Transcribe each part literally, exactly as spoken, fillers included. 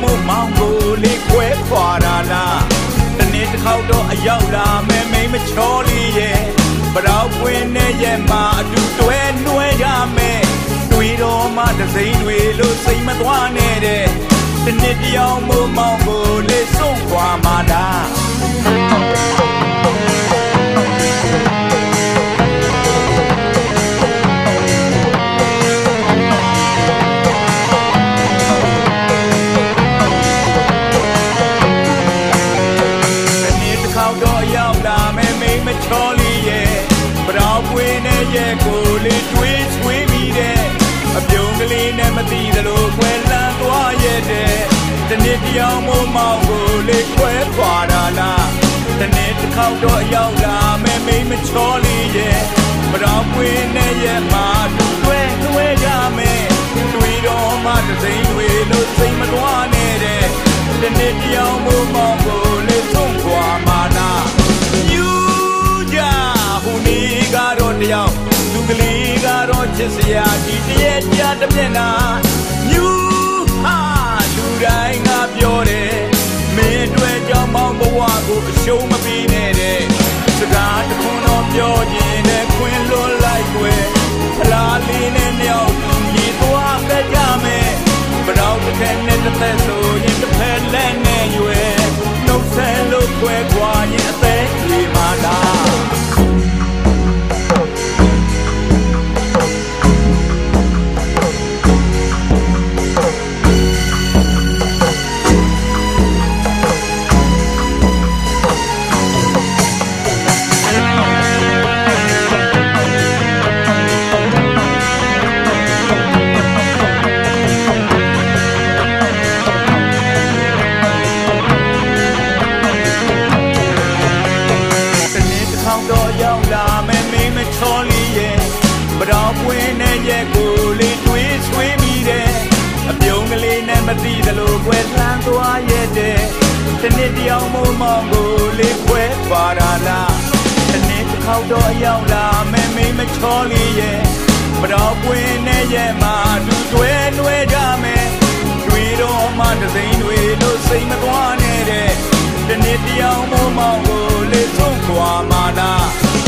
မို့မောင်ကိုလေးခွဲခွာတာလားတနေ့တစ်ခေါက်တော့အရောက်လာမယ်မိမချောလေးရဲ့ပရောက်ပွင့်နဲ့ရဲ့မှာအတူတွဲနှွဲရမယ်တွေ့တော့မှတစိမ့်တွေလို့စိတ်မသွားနဲ့တဲ့တနေ့တယောက်မို့မောင်ကိုလေးစွန့်ခွာမှာလားချောလေးရဲ့ပရောက်ပွင့်နဲ့ရဲ့ကိုလေးတွေးဆွေးမိတဲ့အပြုံးကလေးနဲ့မသိသလိုခွဲလန်းသွားရဲ့တဲ့တနေ့တယောက်မို့မောင်ကိုလေးခွဲခွာတာလားတနေ့တစ်ခေါက်တော့ရောက်လာမယ်မိမချောလေးရဲ့ပရောက်ပွင့်နဲ့ရဲ့မှာတူတွဲတွဲကြမယ်တွေ့တော့မှတစိမ့်တွေလို့စိတ်မသွားနဲ့တဲ့တနေ့တယောက်မို့မောင်ကိုလေးဆုံးခွာမှာလားကတော့တယောက်သူကလေးကတော့ချစ်စရာဒီတရဲ့ကြတဲ့မျက်နှာမြူဟာလူတိုင်းကပြောတယ်မင်းအတွက်ကြောင့်မောင်ဘဝကိုအရှုံးမပေးနဲ့တဲ့စကားတစ်ခုတော့ပြောရင်နဲ့ခွင်လွတ်လိုက်ွယ်ဖလားလေးနဲ့မြောက်ဒီသွားပဲကြမယ်ဘရောက်တစ်ခဲနဲ့တစ်သက်ဆိုရင်တစ်ဖက်လက်နဲ့ရွယ်နှုတ်ဆက်လို့ခွဲခွာရင်အသက်တွေမှာလားမသိသလိုကွယ်လှမ်းသွားရဲ့တဲ့တနေ့တယောက်မို့မောင်ကိုလေးခွဲပါတာလားတနေ့တစ်ခေါက်တော့ရောက်လာမယ်မိမချောလေးရဲ့ပရောက်ပွင့်နဲ့ရဲ့မှာတူတွဲနှွဲကြမယ်တွေ့တော့မှတစိမ့်တွေလို့စိတ်မသွားနဲ့တဲ့တနေ့တယောက်မို့မောင်ကိုလေးဆုံးခွာမှာလား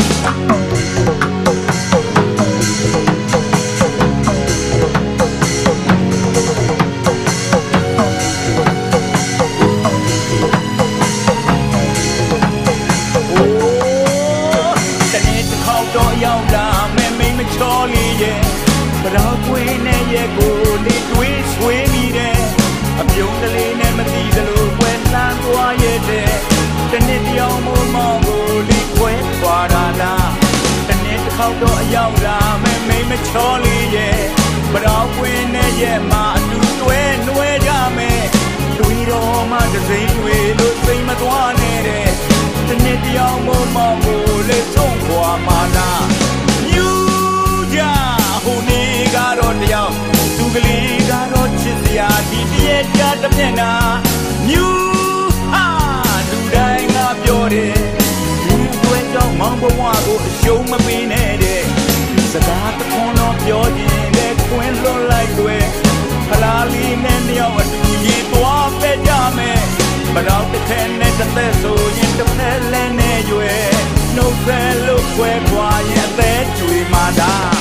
ရောက်လာမယ်မိမချောလေးရဲ့ပရောက်ပွင့်နဲ့ရဲ့ကိုလေးတွေးဆွေးမိတဲ့အပြုံးကလေးနဲ့မသိသလိုကွယ်လှမ်းသွားရဲ့တဲ့တနေ့တယောက်မို့မောင်ကိုလေးခွဲသွားတာလားတနေ့တစ်ခေါက်တော့အရောက်လာမယ်မိမချောလေးရဲ့ပရောက်ပွင့်နဲ့ရဲ့မှာအတူတွဲနှွဲကြမယ်တွေ့တော့မှတစိမ့်တွေလို့စိတ်မသွားနဲ့တဲ့တနေ့တယောက်မို့မောင်ကိုလေးဆုံးခွာမှာလားမြူကြဟိုနေကတော့တယောက်သူကလေးကတော့ချစ်စရာဒီတရဲ့ကြတဲ့မျက်နှာမြူဟာလူတိုင်းကပြောတယ်ဒီတွေ့ကြောင့်မောင်ဘဝကိုအရှုံးမပေးနဲ့တဲ့စကားတစ်ခွန်းတော့ပြောရင်လည်းခွင်လွတ်လိုက်ွယ်ဖလားလေးနဲ့မြောက်အတူရေသွားပဲကြမယ်ဘရောက်တစ်ခဲနဲ့တစ်သက်ဆိုရင်တစ်ဖက်လည်းနဲ့ရွယ်နှုတ်ဆက်လို့ခွဲခွာရင်အသက်ကြွေမှာဒါ